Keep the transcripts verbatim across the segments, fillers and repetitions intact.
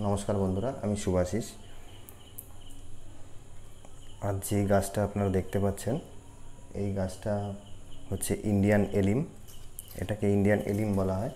নমস্কার বন্ধুরা, আমি শুভাশিস। আজ যে গাছটা আপনারা দেখতে পাচ্ছেন, এই গাছটা হচ্ছে ইন্ডিয়ান এলিম। এটাকে ইন্ডিয়ান এলিম বলা হয়।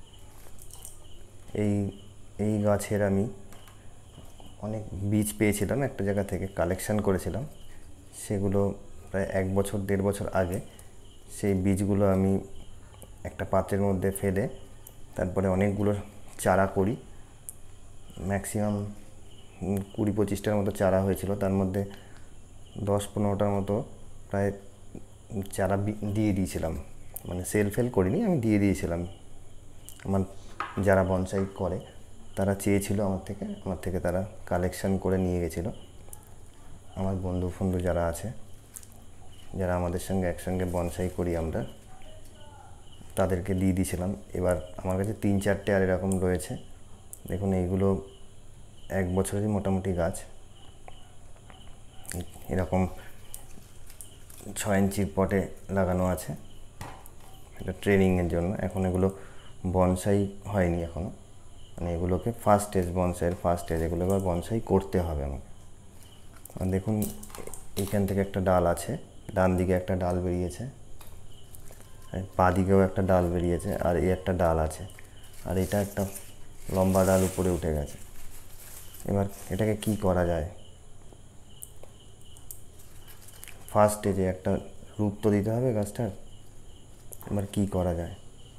এই এই গাছের আমি অনেক বীজ পেয়েছিলাম, একটা জায়গা থেকে কালেকশান করেছিলাম। সেগুলো প্রায় এক বছর দেড় বছর আগে সেই বীজগুলো আমি একটা পাত্রের মধ্যে ফেলে তারপরে অনেকগুলো চারা করি। ম্যাক্সিমাম কুড়ি পঁচিশটার মতো চারা হয়েছিল, তার মধ্যে দশ পনেরোটার মতো প্রায় চারা দিয়ে দিয়েছিলাম। মানে সেল ফেল করিনি, আমি দিয়ে দিয়েছিলাম। আমার যারা বনসাই করে তারা চেয়েছিল আমার থেকে আমার থেকে তারা কালেকশান করে নিয়ে গেছিলো। আমার বন্ধু ফন্ধু যারা আছে, যারা আমাদের সঙ্গে একসঙ্গে বনসাই করি আমরা, তাদেরকে দিয়ে দিয়েছিলাম। এবার আমার কাছে তিন চারটে আর এরকম রয়েছে। দেখুন, এইগুলো এক বছরেরই মোটামুটি গাছ। এরকম ছয় ইঞ্চির পটে লাগানো আছে, এটা ট্রেনিংয়ের জন্য। এখন এগুলো বনসাই হয়নি এখনও, মানে এগুলোকে ফার্স্ট স্টেজ, বনসাইয়ের ফার্স্ট স্টেজ। এগুলো এবার বনসাই করতে হবে আমাকে। আর দেখুন, এইখান থেকে একটা ডাল আছে, ডান দিকে একটা ডাল বেরিয়েছে, পা দিকেও একটা ডাল বেরিয়েছে, আর এই একটা ডাল আছে, আর এটা একটা লম্বা ডাল উপরে উঠে গেছে। এবার এটাকে কি করা যায়? ফার্স্ট স্টেজে একটা রূপ তো দিতে হবে গাছটার। এবার কি করা যায়?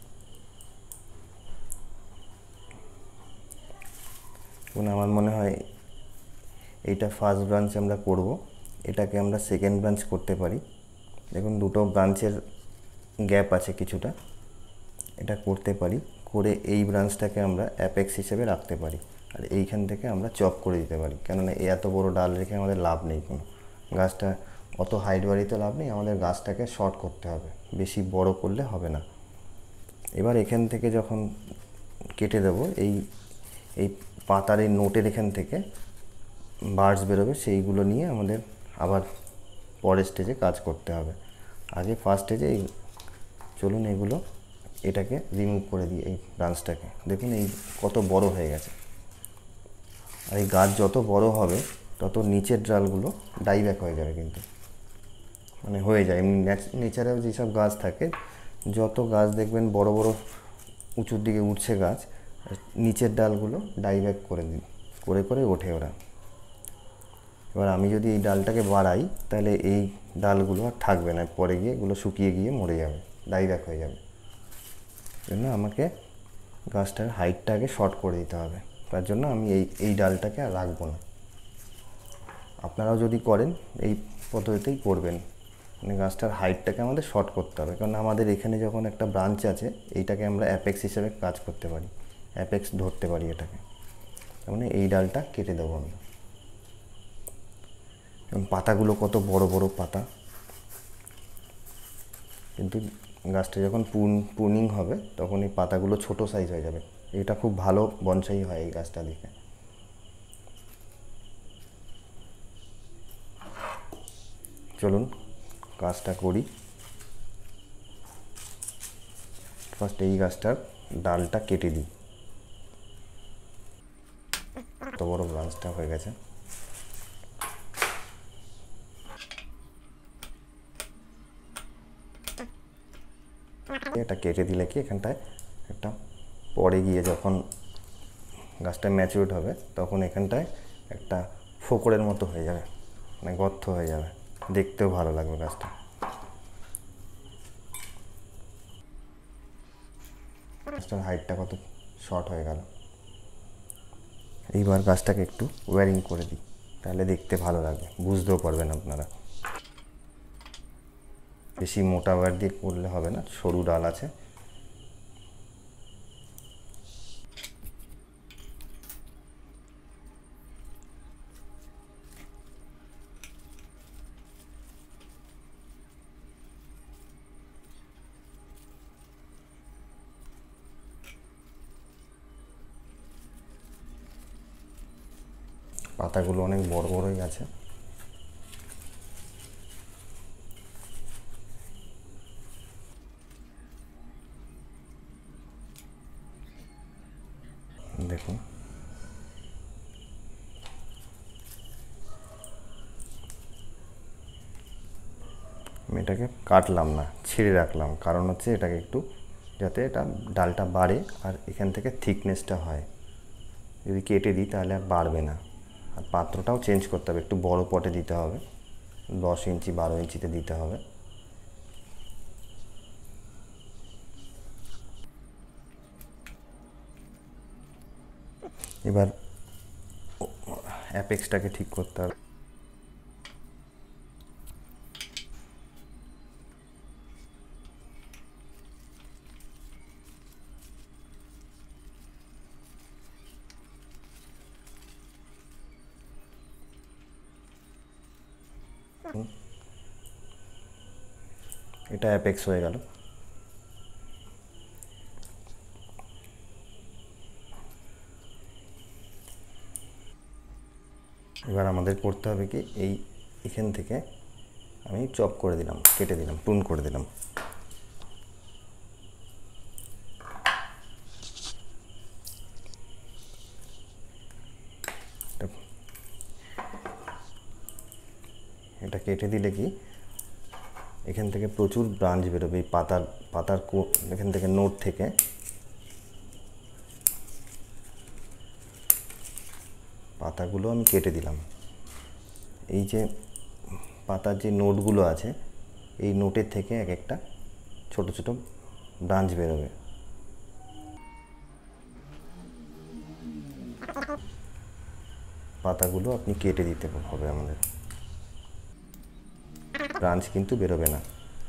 এবং আমার মনে হয় এইটা ফার্স্ট ব্রাঞ্চ আমরা করব, এটাকে আমরা সেকেন্ড ব্রাঞ্চ করতে পারি। দেখুন, দুটো ব্রাঞ্চের গ্যাপ আছে কিছুটা, এটা করতে পারি। করে এই ব্রাঞ্চটাকে আমরা অ্যাপেক্স হিসেবে রাখতে পারি, আর এইখান থেকে আমরা চপ করে দিতে পারি। কেননা এই এত বড় ডাল রেখে আমাদের লাভ নেই কোনো। গাছটা অত হাইট বাড়িতে লাভ নেই, আমাদের গাছটাকে শর্ট করতে হবে, বেশি বড় করলে হবে না। এবার এখান থেকে যখন কেটে দেবো, এই এই পাতার এই নোটের এখান থেকে বার্ডস বেরোবে, সেইগুলো নিয়ে আমাদের আবার পরের স্টেজে কাজ করতে হবে। আগে ফার্স্ট স্টেজে এই চলুন এগুলো এটাকে রিমুভ করে দিই, এই ব্রাঞ্চটাকে। দেখুন এই কত বড় হয়ে গেছে। আর এই গাছ যত বড় হবে তত নিচের ডালগুলো ডাইব্যাক হয়ে যাবে, কিন্তু মানে হয়ে যায় এমনি নেচারেও যেসব গাছ থাকে, যত গাছ দেখবেন বড় বড় উঁচুর দিকে উঠছে গাছ, নিচের ডালগুলো ডাইব্যাক করে দিই, করে করে ওঠে ওরা। এবার আমি যদি এই ডালটাকে বাড়াই, তাহলে এই ডালগুলো আর থাকবে না, পরে গিয়ে এগুলো শুকিয়ে গিয়ে মরে যাবে, ডাইব্যাক হয়ে যাবে। জন্য আমাকে গাছটার হাইটটা আগে শর্ট করে দিতে হবে। তার জন্য আমি এই এই ডালটাকে আর রাখবো না। আপনারাও যদি করেন এই পদ্ধতিতেই করবেন, মানে গাছটার হাইটটাকে আমাদের শর্ট করতে হবে। কারণ আমাদের এখানে যখন একটা ব্রাঞ্চ আছে, এইটাকে আমরা অ্যাপেক্স হিসেবে কাজ করতে পারি, অ্যাপেক্স ধরতে পারি এটাকে। মানে এই ডালটা কেটে দেবো আমি। এবং পাতাগুলো কত বড় বড় পাতা, কিন্তু গাছটা যখন পুন পুনিং হবে তখন এই পাতাগুলো ছোট সাইজ হয়ে যাবে। এটা খুব ভালো বনসাই হয় এই গাছটা দেখে। চলুন কাজটা করি। ফার্স্ট এই গাছটার ডালটা কেটে দিই। এত বড় ব্রাঞ্চটা হয়ে গেছে। এটা কেটে দিলে কি এখানটায় একটা পরে গিয়ে যখন গাছটা ম্যাচিউরড হবে তখন এখানটায় একটা ফোকরের মতো হয়ে যাবে, মানে গর্ত হয়ে যাবে, দেখতেও ভালো লাগবে গাছটা। গাছটার হাইটটা কত শর্ট হয়ে গেল। এইবার গাছটাকে একটু ওয়্যারিং করে দিই, তাহলে দেখতে ভালো লাগবে, বুঝতেও পারবেন আপনারা। বেশি মোটা ওয়্যার দিয়ে করলে হবে না, সরু ডাল আছে। পাতাগুলো অনেক বড় বড়ই আছে। দেখুন এটাকে কাটলাম না, ছেড়ে রাখলাম, কারণ হচ্ছে এটাকে একটু যাতে এটা ডালটা বাড়ে আর এখান থেকে থিকনেসটা হয়। যদি কেটে দিই তাহলে আর বাড়বে না। আর পাত্রটাও চেঞ্জ করতে হবে, একটু বড় পটে দিতে হবে, দশ ইঞ্চি বারো ইঞ্চিতে দিতে হবে। এবার অ্যাপেক্সটাকে ঠিক করতে হবে। এটা অ্যাপেক্স হয়ে গেল। এবার আমাদের করতে হবে কি, এই এখান থেকে আমি চপ করে দিলাম, কেটে দিলাম, টুন করে দিলাম। এটা কেটে দিলে কি এখান থেকে প্রচুর ব্রাঞ্চ বেরোবে, এই পাতার পাতার এখান থেকে নোট থেকে। পাতাগুলো আমি কেটে দিলাম। এই যে পাতার যে নোটগুলো আছে, এই নোটের থেকে এক একটা ছোট ছোট ব্রাঞ্চ বেরোবে। পাতাগুলো আপনি কেটে দিতে হবে আমাদের, ব্রাঞ্চ কিন্তু বেরোবে না।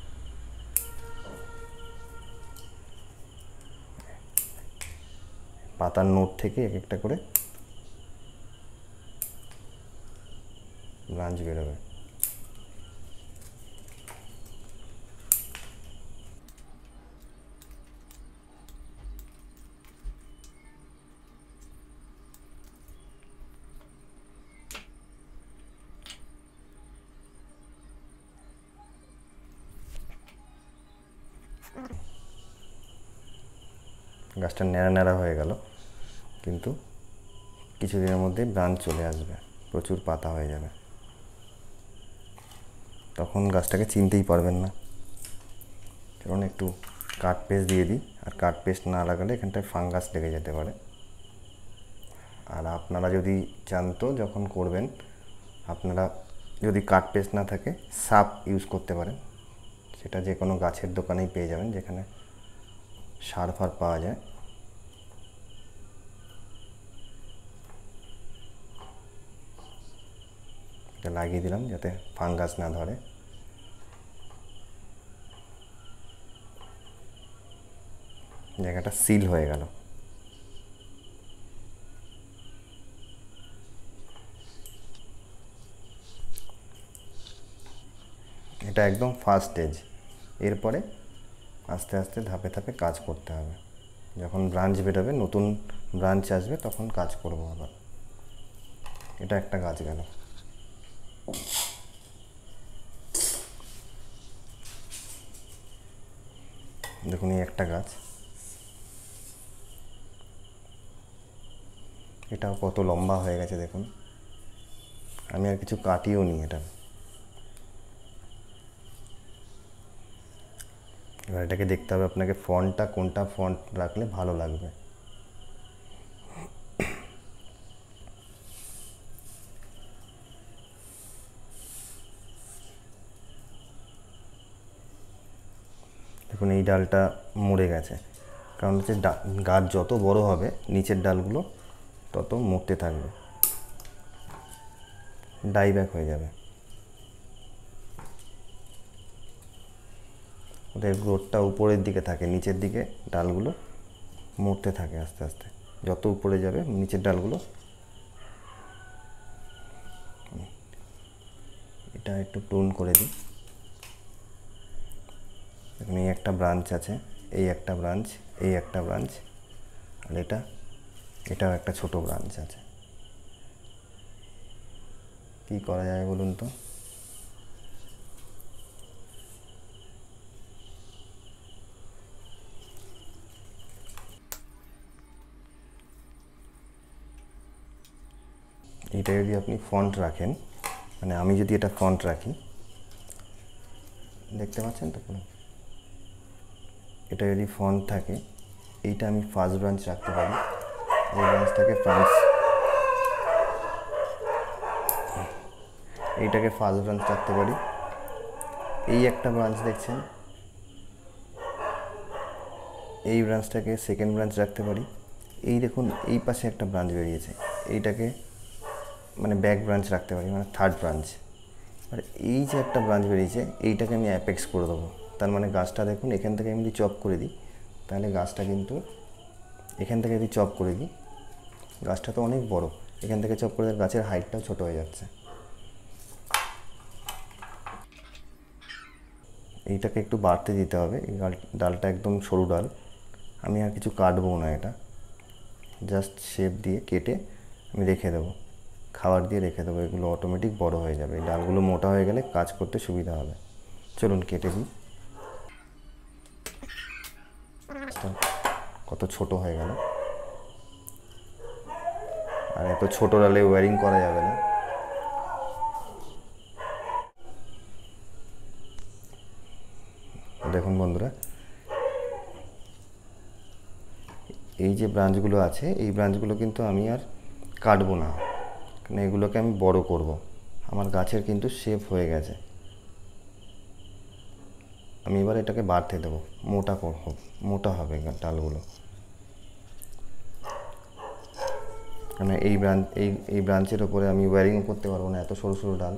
পাতার নোট থেকে এক একটা করে ব্রাঞ্চ বেরোবে। গাছটা ন্যাড়া ন্যাড়া হয়ে গেল, কিন্তু কিছুদিনের মধ্যে ব্রাঞ্চ চলে আসবে, প্রচুর পাতা হয়ে যাবে। তখন গাছটাকে চিনতেই পারবেন না। কারণ একটু কাঠ পেস্ট দিয়ে দিই, আর কাঠ পেস্ট না লাগালে এখানটায় ফাঙ্গাস লেগে যেতে পারে। আর আপনারা যদি চান তো যখন করবেন, আপনারা যদি কাঠ পেস্ট না থাকে সাপ ইউজ করতে পারেন। সেটা যে কোনো গাছের দোকানেই পেয়ে যাবেন, যেখানে সার ফার পাওয়া যায়। এটা লাগিয়ে দিলাম যাতে ফাঙ্গাস না ধরে। জায়গাটা সিল হয়ে গেল। এটা একদম ফার্স্ট স্টেজ। এরপরে আস্তে আস্তে ধাপে ধাপে কাজ করতে হবে। যখন ব্রাঞ্চ বেরোবে, নতুন ব্রাঞ্চ আসবে, তখন কাজ করব আবার। এটা একটা গাছ গেল। দেখুন এই একটা গাছ, এটাও কত লম্বা হয়ে গেছে দেখুন। আমি আর কিছু কাটিও নি এটা। এবার এটাকে দেখতে হবে আপনাকে ফন্টটা কোনটা ফন্ট রাখলে ভালো লাগবে। দেখুন এই ডালটা মরে গেছে, কারণ হচ্ছে গাছ যত বড় হবে নিচের ডালগুলো তত মরতে থাকবে, ডাইব্যাক হয়ে যাবে। ওদের গ্রোথটা উপরের দিকে থাকে, নিচের দিকে ডালগুলো মরতে থাকে আস্তে আস্তে। যত উপরে যাবে নিচের ডালগুলো। এটা একটু টুন করে দিই। দেখুন এই একটা ব্রাঞ্চ আছে, এই একটা ব্রাঞ্চ, এই একটা ব্রাঞ্চ, আর এটা এটাও একটা ছোট ব্রাঞ্চ আছে। কি করা যায় বলুন তো? এটা যদি আপনি ফন্ট রাখেন, মানে আমি যদি এটা ফন্ট রাখি, দেখতে পাচ্ছেন তো পুরো। এটা যদি ফ্রন্ট থাকে, এইটা আমি ফার্স্ট ব্রাঞ্চ রাখতে পারি, এই ব্রাঞ্চটাকে ফার্স্ট এইটাকে ফার্স্ট ব্রাঞ্চ রাখতে পারি। এই একটা ব্রাঞ্চ দেখছেন, এই ব্রাঞ্চটাকে সেকেন্ড ব্রাঞ্চ রাখতে পারি। এই দেখুন এই পাশে একটা ব্রাঞ্চ বেরিয়েছে, এইটাকে মানে ব্যাক ব্রাঞ্চ রাখতে পারি, মানে থার্ড ব্রাঞ্চ। আর এই যে একটা ব্রাঞ্চ বেরিয়েছে, এইটাকে আমি অ্যাপেক্স করে দেবো। তার মানে গাছটা দেখুন এখান থেকে আমি যদি চপ করে দিই, তাহলে গাছটা কিন্তু এখান থেকে যদি চপ করে দিই, গাছটা তো অনেক বড়, এখান থেকে চপ করে দিলে গাছের হাইটটাও ছোট হয়ে যাচ্ছে। এইটাকে একটু বাড়তে দিতে হবে। এই ডালটা একদম সরু ডাল, আমি আর কিছু কাটবো না, এটা জাস্ট শেপ দিয়ে কেটে আমি রেখে দেবো, খাবার দিয়ে রেখে দেবো। এগুলো অটোমেটিক বড় হয়ে যাবে। এই ডালগুলো মোটা হয়ে গেলে কাজ করতে সুবিধা হবে। চলুন কেটে দিই। কত ছোট হয়ে গেল, আর এত ছোট ডালে ওয়্যারিং করা যাবে না। দেখুন বন্ধুরা, এই যে ব্রাঞ্চগুলো আছে, এই ব্রাঞ্চগুলো কিন্তু আমি আর কাটবো না, কারণ এগুলোকে আমি বড় করব। আমার গাছের কিন্তু শেপ হয়ে গেছে। আমি এবার এটাকে বাড়তে দেবো, মোটা করব, মোটা হবে ডালগুলো। কারণ এই ব্রাঞ্চ এই এই ব্রাঞ্চের ওপরে আমি ওয়্যারিংও করতে পারবো না, এত সরু সরু ডাল।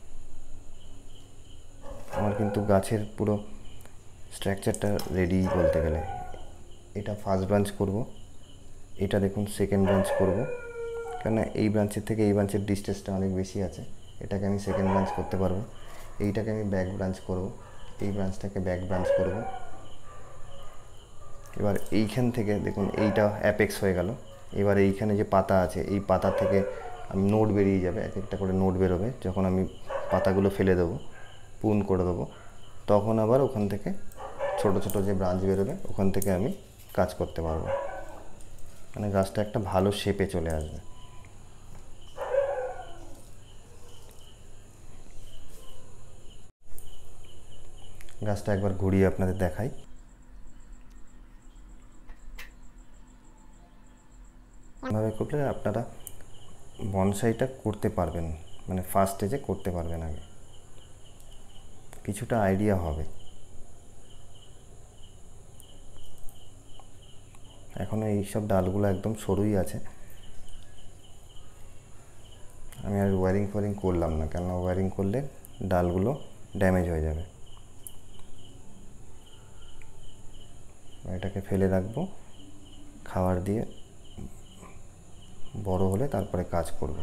আমার কিন্তু গাছের পুরো স্ট্রাকচারটা রেডি বলতে গেলে। এটা ফার্স্ট ব্রাঞ্চ করব, এটা দেখুন সেকেন্ড ব্রাঞ্চ করব, কেন এই ব্রাঞ্চের থেকে এই ব্রাঞ্চের ডিস্টেন্সটা অনেক বেশি আছে, এটাকে আমি সেকেন্ড ব্রাঞ্চ করতে পারবো। এইটাকে আমি ব্যাক ব্রাঞ্চ করব, এই ব্রাঞ্চটাকে ব্যাক ব্রাঞ্চ করব। এবার এইখান থেকে দেখুন এইটা অ্যাপেক্স হয়ে গেল। এবার এইখানে যে পাতা আছে, এই পাতা থেকে আমি নোট বেরিয়ে যাবে, এক একটা করে নোট বেরোবে। যখন আমি পাতাগুলো ফেলে দেবো, পুন করে দেবো, তখন আবার ওখান থেকে ছোট ছোট যে ব্রাঞ্চ বেরোবে, ওখান থেকে আমি কাজ করতে পারবো। মানে গাছটা একটা ভালো শেপে চলে আসবে। গাছটা একবার ঘুরিয়ে আপনাদের দেখাই। এভাবে করলে আপনারা বনসাইটা করতে পারবেন, মানে ফার্স্ট স্টেজে করতে পারবেন, আগে কিছুটা আইডিয়া হবে। এখনও এইসব ডালগুলো একদম সরুই আছে। আমি আর ওয়্যারিং ফোয়ারিং করলাম না, কেন ওয়্যারিং করলে ডালগুলো ড্যামেজ হয়ে যাবে। এটাকে ফেলে রাখবো, খাবার দিয়ে বড় হলে তারপরে কাজ করব।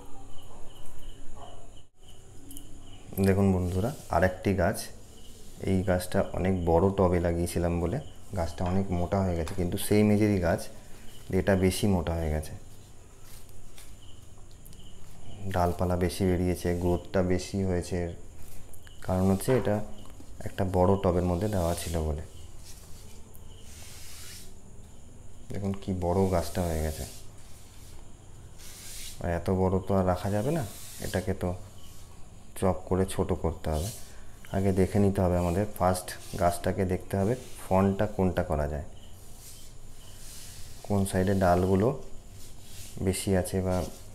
দেখুন বন্ধুরা, আরেকটি গাছ, এই গাছটা অনেক বড় টবে লাগিয়েছিলাম বলে গাছটা অনেক মোটা হয়ে গেছে, কিন্তু সেই মেজেরই গাছ, এটা বেশি মোটা হয়ে গেছে। ডালপালা বেশি বেরিয়েছে, গ্রোথটা বেশি হয়েছে। কারণ হচ্ছে এটা একটা বড় টবের মধ্যে দেওয়া ছিল বলে। দেখুন কি বড় গাছটা হয়ে গেছে। আর এত বড় তো আর রাখা যাবে না, এটাকে তো চপ করে ছোট করতে হবে। আগে দেখে নিতে হবে আমাদের, ফার্স্ট গাছটাকে দেখতে হবে ফ্রন্টটা কোনটা করা যায়, কোন সাইডে ডালগুলো বেশি আছে, বা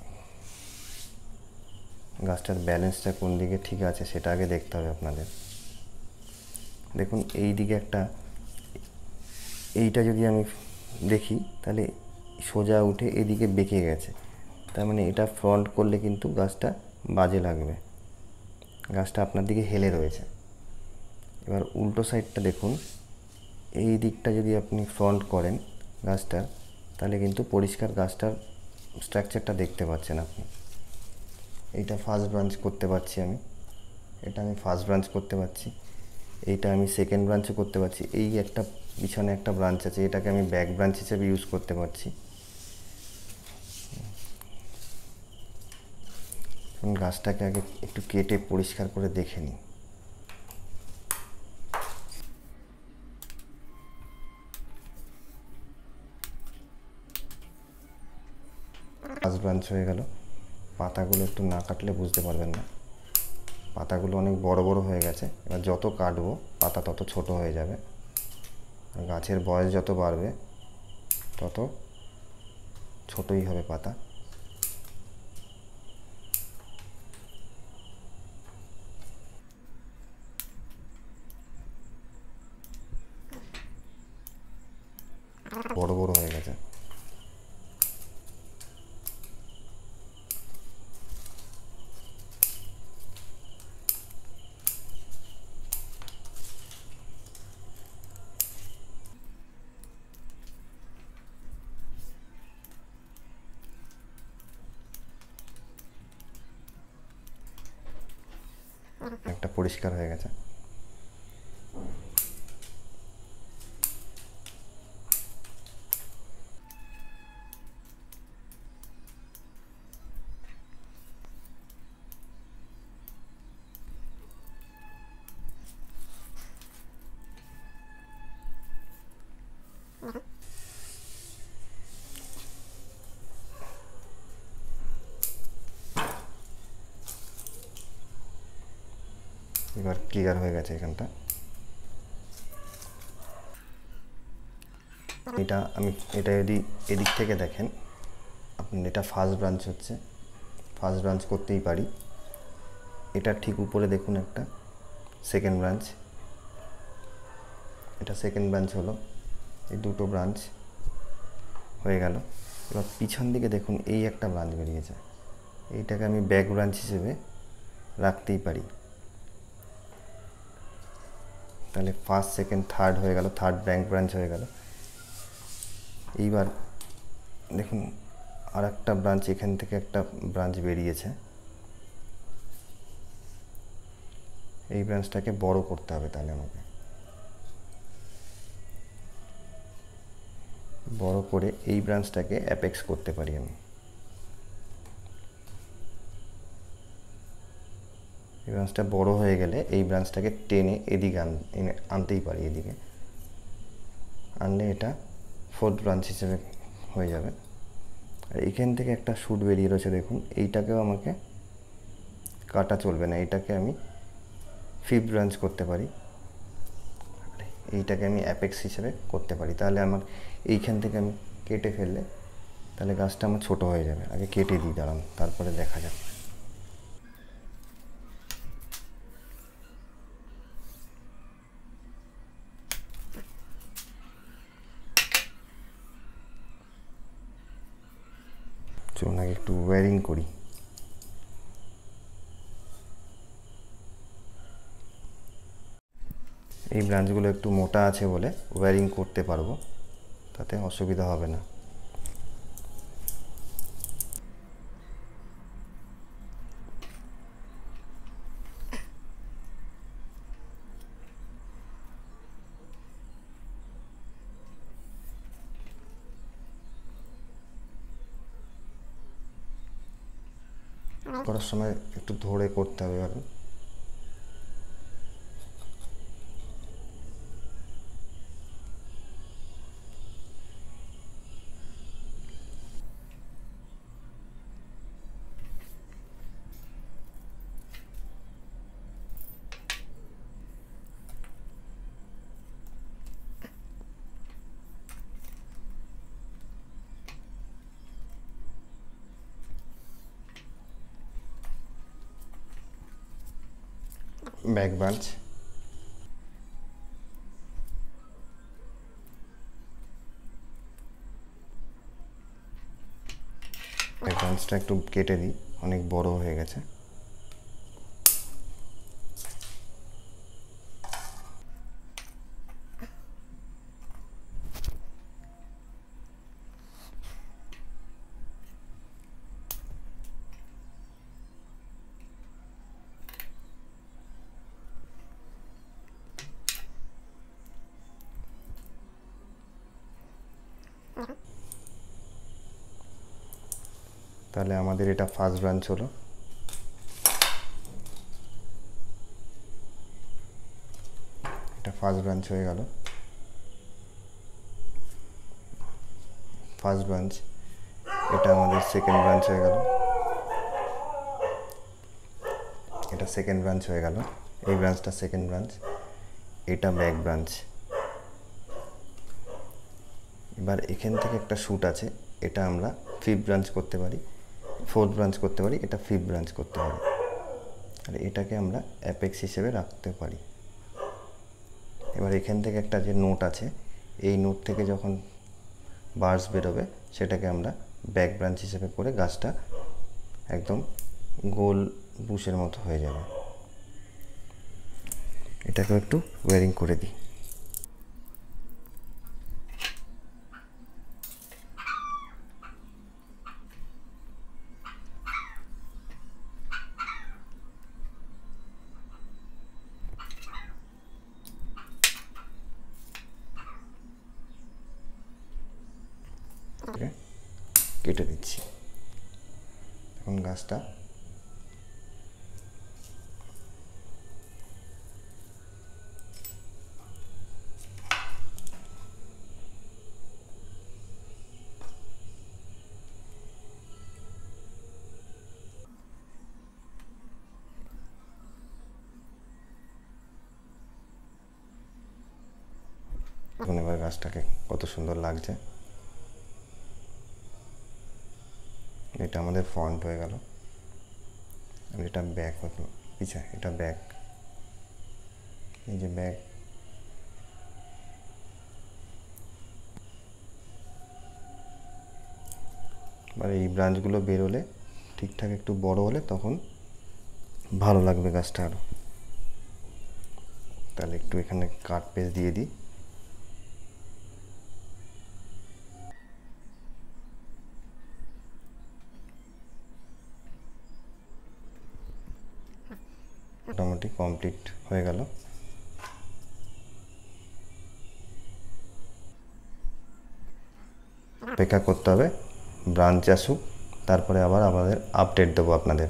গাছটার ব্যালেন্সটা কোন দিকে ঠিক আছে সেটা আগে দেখতে হবে আপনাদের। দেখুন এই দিকে একটা, এইটা যদি আমি দেখি তাহলে সোজা উঠে এদিকে বেঁকে গেছে, তার মানে এটা ফ্রন্ট করলে কিন্তু গাছটা বাজে লাগবে, গাছটা আপনার দিকে হেলে রয়েছে। এবার উল্টো সাইডটা দেখুন, এই দিকটা যদি আপনি ফ্রন্ট করেন গাছটা, তাহলে কিন্তু পরিষ্কার গাছটার স্ট্রাকচারটা দেখতে পাচ্ছেন আপনি। এইটা ফার্স্ট ব্রাঞ্চ করতে পারছি আমি, এটা আমি ফার্স্ট ব্রাঞ্চ করতে পারছি, এইটা আমি সেকেন্ড ব্রাঞ্চও করতে পারছি। এই একটা পিছনে একটা ব্রাঞ্চ আছে, এটাকে আমি ব্যাক ব্রাঞ্চ হিসেবে ইউজ করতে পারছি। গাছটাকে আগে একটু কেটে পরিষ্কার করে দেখে নিই। ফার্স্ট ব্রাঞ্চ হয়ে গেল। পাতাগুলো একটু না কাটলে বুঝতে পারবেন না। পাতাগুলো অনেক বড় বড় হয়ে গেছে। এবার যত কাটবো পাতা তত ছোট হয়ে যাবে, আর গাছের বয়স যত বাড়বে তত ছোটই হবে পাতা। বড় বড় হয়ে গেছে। একটা পরিষ্কার হয়ে গেছে। এবার ক্লিয়ার হয়ে গেছে এখানটা। এটা আমি এটা যদি এদিক থেকে দেখেন আপনি, এটা ফার্স্ট ব্রাঞ্চ হচ্ছে, ফার্স্ট ব্রাঞ্চ করতেই পারি। এটা ঠিক উপরে দেখুন একটা সেকেন্ড ব্রাঞ্চ, এটা সেকেন্ড ব্রাঞ্চ হলো। এই দুটো ব্রাঞ্চ হয়ে গেল। এবার পিছন দিকে দেখুন এই একটা ব্রাঞ্চ বেরিয়েছে, এইটাকে আমি ব্যাক ব্রাঞ্চ হিসেবে রাখতেই পারি। তাহলে ফার্স্ট সেকেন্ড থার্ড হয়ে গেল, থার্ড ব্যাক ব্রাঞ্চ হয়ে গেল। এইবার দেখুন আর একটা ব্রাঞ্চ, এখান থেকে একটা ব্রাঞ্চ বেরিয়েছে, এই ব্রাঞ্চটাকে বড় করতে হবে। তাহলে আমাকে বড় করে এই ব্রাঞ্চটাকে অ্যাপেক্স করতে পারি আমি। এই ব্রাঞ্চটা বড় হয়ে গেলে এই ব্রাঞ্চটাকে টেনে এদিকে আনতেই পারি, এদিকে আনলে এটা ফোর্থ ব্রাঞ্চ হিসেবে হয়ে যাবে। আর এখান থেকে একটা শুট বেরিয়ে রয়েছে দেখুন, এইটাকেও আমাকে কাটা চলবে না, এইটাকে আমি ফিফথ ব্রাঞ্চ করতে পারি, এইটাকে আমি অ্যাপেক্স হিসেবে করতে পারি। তাহলে আমার এইখান থেকে আমি কেটে ফেললে তাহলে গাছটা আমার ছোট হয়ে যাবে। আগে কেটে দিই দাঁড়ান, তারপরে দেখা যাবে। চলুন আগে একটু ওয়্যারিং করি। এই ব্রাঞ্চগুলো একটু মোটা আছে বলে ওয়্যারিং করতে পারবো, তাতে অসুবিধা হবে না। করার সময় একটু ধরে করতে হবে। এবার ব্যাক ব্রাঞ্চ, ব্যাক ব্রাঞ্চটা একটু কেটে দিই, অনেক বড় হয়ে গেছে। তাহলে আমাদের এটা ফার্স্ট ব্রাঞ্চ হলো। এটা ফার্স্ট ব্রাঞ্চ হয়ে গেল, ফার্স্ট ব্রাঞ্চ। এটা আমাদের সেকেন্ড ব্রাঞ্চ হয়ে গেল, এটা এটা সেকেন্ড ব্রাঞ্চ হয়ে গেল, এই ব্রাঞ্চটা সেকেন্ড ব্রাঞ্চ, এটা ব্যাক ব্রাঞ্চ। এবার এখান থেকে একটা শ্যুট আছে, এটা আমরা ফিফথ ব্রাঞ্চ করতে পারি, ফোর্থ ব্রাঞ্চ করতে পারি, এটা ফিফথ ব্রাঞ্চ করতে পারি। আর এটাকে আমরা অ্যাপেক্স হিসেবে রাখতে পারি। এবার এখান থেকে একটা যে নোট আছে, এই নোট থেকে যখন বার্স বেরোবে সেটাকে আমরা ব্যাক ব্রাঞ্চ হিসেবে করে গাছটা একদম গোল বুশের মতো হয়ে যাবে। এটাকেও একটু ওয়ারিং করে দিই। কেটে দিচ্ছি। এখন গাছটা এখন এবার গাছটাকে কত সুন্দর লাগছে। এটা আমাদের ফ্রন্ট হয়ে গেল, আর এটা ব্যাক হতো পিছা, এটা ব্যাক, এই যে ব্যাক। এবার এই ব্রাঞ্চগুলো বেরোলে ঠিকঠাক একটু বড় হলে তখন ভালো লাগবে গাছটা আরও। তাহলে একটু এখানে কাট পেজ দিয়ে দিই। মোটামুটি কমপ্লিট হয়ে গেল। অপেক্ষা করতে হবে ব্রাঞ্চ আসুক, তারপরে আবার আমাদের আপডেট দেবো আপনাদের।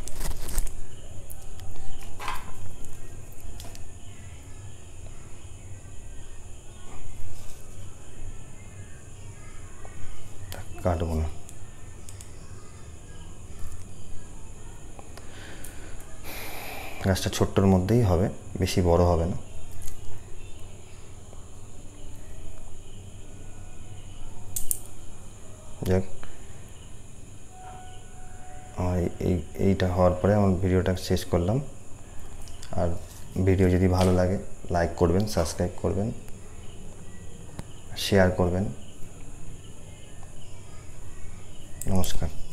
কাটবো না, গাছটা ছোট্টর মধ্যেই হবে, বেশি বড় হবে না। যাক, আমার এই এইটা হওয়ার পরে আমার ভিডিওটা শেষ করলাম। আর ভিডিও যদি ভালো লাগে লাইক করবেন, সাবস্ক্রাইব করবেন, শেয়ার করবেন। নমস্কার।